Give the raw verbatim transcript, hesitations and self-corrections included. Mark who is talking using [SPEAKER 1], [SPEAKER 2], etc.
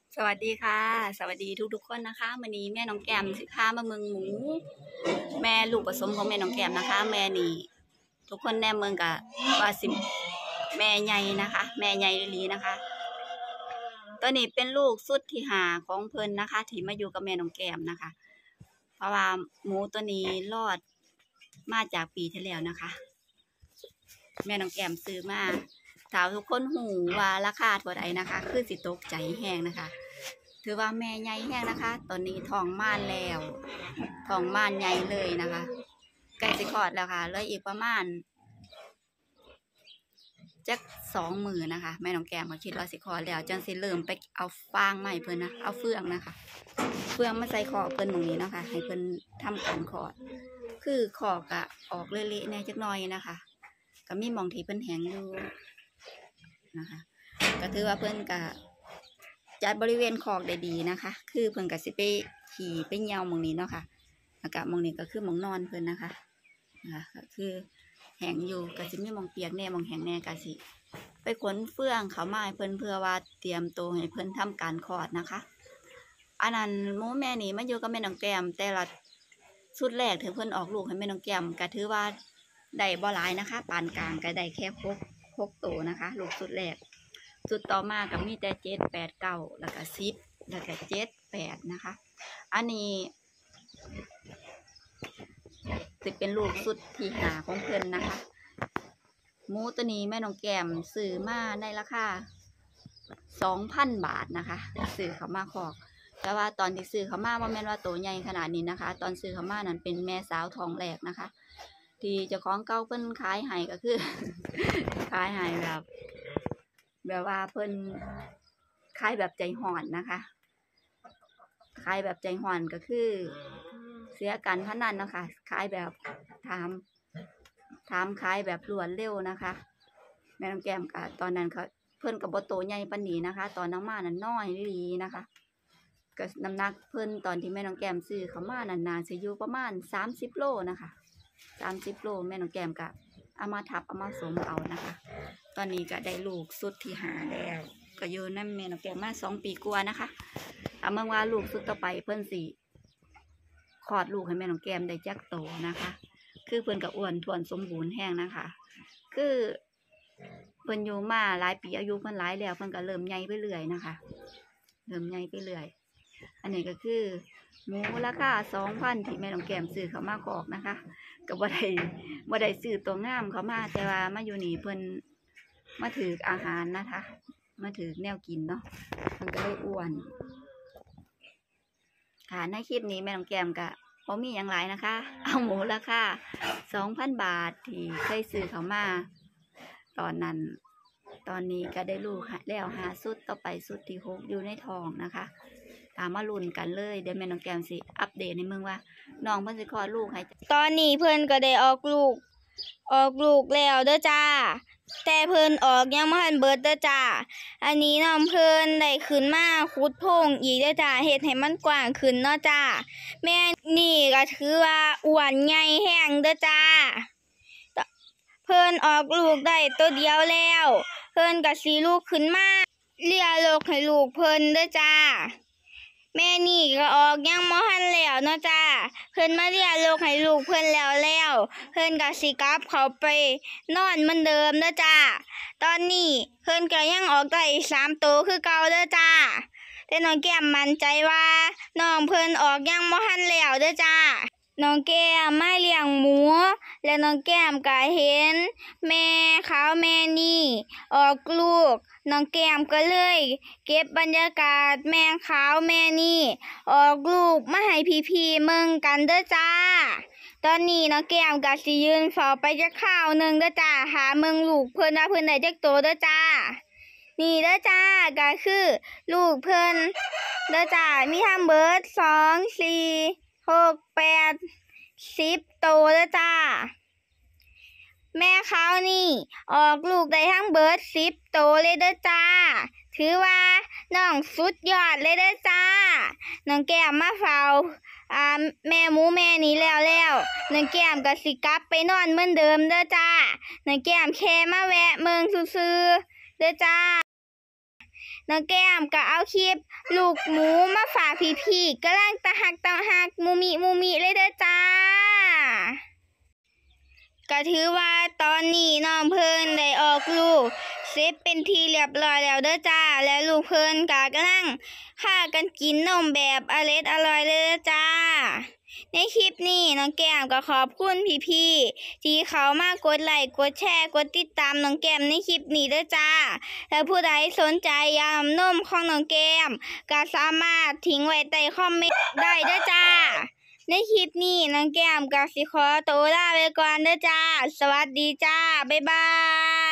[SPEAKER 1] สวัสดีค่ะสวัสดีทุกๆคนนะคะวันนี้แม่น้องแก้มสิพามาเมืองหมูแม่ลูกผสมของแม่น้องแก้มนะคะแม่นี่ทุกคนแน่เมืองกับว่าสิแม่ใหญ่นะคะ แม่ใหญ่ลีนะคะตัวนี้เป็นลูกสุดที่หาของเพิ่นนะคะที่มาอยู่กับแม่น้องแก้มนะคะ เพราะว่าหมูตัวนี้รอดมาจากปีที่แล้วนะคะ แม่น้องแก้มซื้อมาถามทุกคนหูว่าราคาเท่าใดนะคะคือสิตกใจแห้งนะคะถือว่าแม่ใหญ่แห้งนะคะ ตอนนี้ท้องม่านแล้วท้องม่านใหญ่เลยนะคะใกล้จะคลอดแล้วค่ะเลยอีกประมาณจักสองมือนะคะแม่น้องแก้มเขาคิดว่าสิคลอดแล้วจังสิเริ่มไปเอาฟางใหม่เพิ่นนะเอาเฟืองนะคะเฟืองมาใส่คอเพิ่นตรงนี้นะคะให้เพิ่นทำการคลอดคือคอกะออกเละๆแน่จักหน่อยนะคะก็มีมองที่เพิ่นแห้งอยู่นะคะก็ถือว่าเพิ่นกะจัดบริเวณคอกได้ดีนะคะคือเพิ่นกะสิไปขี่ไปเหี่ยวมองนี้เนาะค่ะแล้วก็มองนี้ก็คือมองนอนเพิ่นนะคะนะคะก็คือแห้งอยู่ก็สิมีมองเปียกแน่มองแห้งแน่ก็สิไปขนเฟื่องเขามาให้เพิ่นเพื่อว่าเตรียมตัวให้เพิ่นทำการคลอดนะคะอันนั้นหมูแม่นี่มาอยู่กับแม่น้องแก้มแต่ละชุดแรกถึงเพิ่นออกลูกให้แม่น้องแก้มก็ถือว่าได้บ่หลายนะคะปานกลางก็ได้แค่หกหกตัวนะคะลูกชุดแรกชุดต่อมาก็มีแต่เจ็ดแปดเก้าแล้วก็สิบแล้วก็เจ็ดแปดนะคะอันนี้จะเป็นลูกสุดที่หาของเพิ่นนะคะหมูตัวนี้แม่น้องแก้มซื้อมาในราคาสองพันบาทนะคะซื้อเขามาคอกแต่ว่าตอนที่ซื้อเขามาว่าแม่นว่าโตใหญ่ขนาดนี้นะคะตอนซื้อเขามานั้นเป็นแม่สาวทองแรกนะคะที่เจ้าของเก่าเพิ่นขายให้ก็คือ ขายให้แบบแบบว่าเพิ่นขายแบบใจห่อนนะคะขายแบบใจห่อนก็คือเสียการพนันนะคะขายแบบถามถามขายแบบรวดเร็วนะคะแม่น้องแก้มก็ตอนนั้นเขาเพิ่นกับบ่โตใหญ่ปานนี้นะคะตอนน้ำมานั้นน้อยลีนะคะก็น้ำหนักเพิ่นตอนที่แม่น้องแก้มซื้อเขามานั้นน่าจะอยู่ประมาณสามสิบโลนะคะสามสิบโลแม่น้องแก้มก็เอามาทับเอามาสมเอานะคะตอนนี้ก็ได้ลูกสุดที่หาแล้วก็อยู่นั่นแม่น้องแก้มมาสองปีกว่านะคะเอาเมื่อว่าลูกสุดต่อไปเพิ่นสิคลอดลูกให้แม่น้องแก้มได้จักโตนะคะคือเพิ่นก็อ้วนท้วนสมบูรณ์แห้งนะคะคือเพิ่นอยู่มาหลายปีอายุเพิ่นหลายแล้วเพิ่นก็เริ่มใหญ่ไปเรื่อยนะคะเริ่มใหญ่ไปเรื่อยอันนี้ก็คือหมูราคาสองพันที่แม่น้องแก้มซื้อเขามาคอกนะคะก็บ่ได้บ่ได้ซื้อตัวงามเขามาแต่ว่ามาอยู่นี่เพิ่นมาถืออาหารนะคะมาถือแนวกินเนาะมันก็เลยอ้วนค่ะในคลิปนี้แม่น้องแก้มก็บ่มีอย่างไรนะคะเอาหมูราคาสองพันบาทที่เคยซื้อเขามาตอนนั้นตอนนี้ก็ได้ลูกแล้วหาสุดต่อไปสุดที่หกอยู่ในท้องนะคะตามมาลุ้นกันเลยเดี๋ยวแม่น้องแก้มสิอัปเดตในเมืองว่าน้องเพิ่นสิคลอดลูกให้
[SPEAKER 2] ตอนนี้เพิ่นก็ได้ออกลูกออกลูกแล้วเด้อจ้าแต่เพิ่นออกยังบ่ทันเบิดเด้อจ้าอันนี้น้องเพิ่นได้ขึ้นมาขุดโพรงอีกเด้อจ้าเฮ็ดให้มันกว้างขึ้นเนาะจ้าแม่นี่ก็ถือว่าอ้วนใหญ่แห้งเด้อจ้าเพิ่นออกลูกได้ตัวเดียวแล้วเพิ่นก็สิลูกขึ้นมาเลี้ยลูกให้ลูกเพิ่นเด้อจ้าแม่นี่ก็ออกยังบ่ทันแล้วเนาะจ้าเพิ่นมาเลี้ยลูกให้ลูกเพิ่นแล้วแล้วเพิ่นก็สิกลับเข้าไปนอนเหมือนเดิมเด้อจ้าตอนนี้เพิ่นก็ยังออกได้สามตัวคือเก่าเด้อจ้าแต่น้องแก้มมั่นใจว่าน้องเพิ่นออกยังบ่ทันแล้วเด้อจ้าน้องแก้มมาเลี้ยงหมูและน้องแก้มก็เห็นแม่ขาวแม่นี่ออกลูกน้องแก้มก็เลยเก็บบรรยากาศแม่ขาวแม่นี่ออกลูกมาให้พี่ๆเมืองกันเด้อจ้าตอนนี้น้องแก้มก็สิยืนเฝ้าไปจักคราวหนึ่งเด้อจ้าหาเมืองลูกเพิ่นว่าเพิ่นได้จักโตเด้อจ้านี่เด้อจ้าก็คือลูกเพิ่นเด้อจ้ามีทั้งเบิดสองสี่หกแปดสิบโตเด้อจ้าแม่เขานี่ออกลูกได้ทั้งเบิดสิบโตเลยเด้อจ้าถือว่าน้องสุดยอดเลยเด้อจ้าน้องแก้มมาเฝ้าอ่าแม่หมูแม่นี้แล้วแล้วน้องแก้มก็สิกลับไปนอนเหมือนเดิมเด้อจ้าน้องแก้มแค่มาแวะเมืองซื่อๆเด้อจ้าน้องแก้มก็เอาคลิปลูกหมูมาฝากพี่ๆกำลังตะหักตะหักมูมิมูมิเลยเด้อจ้าก็ถือว่าตอนนี้น้องเพิ่นได้ออกลูกเสร็จเป็นทีเรียบร้อยแล้วเด้อจ้าแล้วลูกเพิ่นก็กำลังพากันกินนมแบบอร่อยอร่อยเลยเด้อจ้าในคลิปนี้น้องแก้มก็ขอบคุณพี่ๆที่เขามากดไลค์กดแชร์กดติดตามน้องแก้มในคลิปนี้เด้อจ้าแล้วผู้ใดสนใจยำนมของน้องแก้มก็สามารถทิ้งไว้ใต้คอมเมนต์ได้เด้อจ้าในคลิปนี้น้องแก้มก็สิขอตัวลาไปก่อนเด้อจ้าสวัสดีจ้าบ๊ายบาย